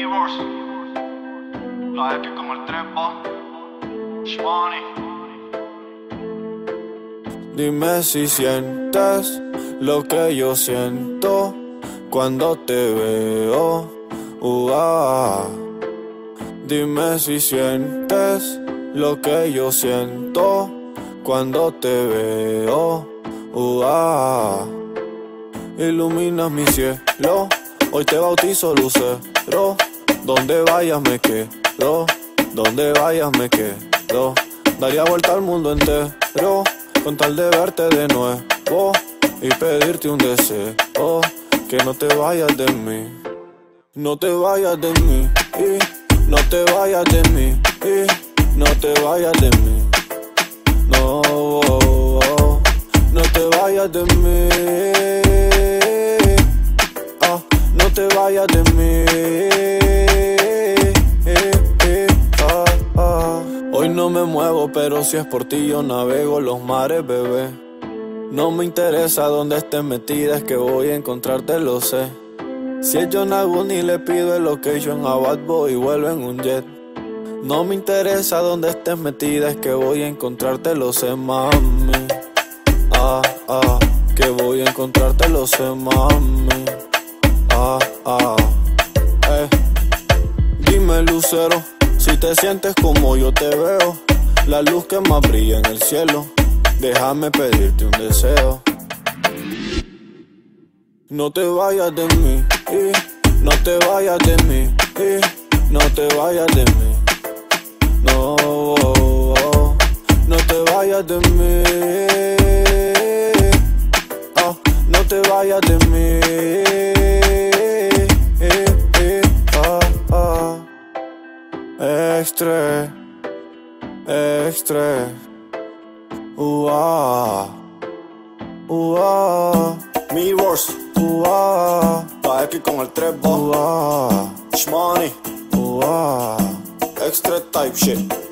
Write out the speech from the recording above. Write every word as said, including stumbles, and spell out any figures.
Mivors, la X como el trepa, Shmoney. Dime si sientes lo que yo siento cuando te veo. Uh, ah. Dime si sientes lo que yo siento cuando te veo. Uh, ah. Iluminas mi cielo, hoy te bautizo lucero. Donde vayas me quedo, donde vayas me quedo. Daría vuelta al mundo entero con tal de verte de nuevo y pedirte un deseo, que no te vayas de mí, no te vayas de mí, y no te vayas de mí, y no te vayas de mí, no, no te vayas de mí, ah, no te vayas de mí, ah, ah. Hoy no me muevo, pero si es por ti yo navego los mares, bebé. No me interesa dónde estés metida, es que voy a encontrarte, lo sé. Si es John Aguni le pido el location a Bad Boy y vuelvo en un jet. No me interesa dónde estés metida, es que voy a encontrarte, lo sé, mami. Ah, ah, que voy a encontrarte, lo sé, mami. Ah, ah, eh. Dime, lucero, si te sientes como yo te veo, la luz que más brilla en el cielo. Déjame pedirte un deseo. No te vayas de mí, y no te vayas de mí, y no te vayas de mí. No, no te vayas de mí. Ah, no te vayas de mí. Ah, ah. Extra, extra. Uah, uah, Mivors, uah, la X con el trepa, uah, Shmoney, uah. extra type shit.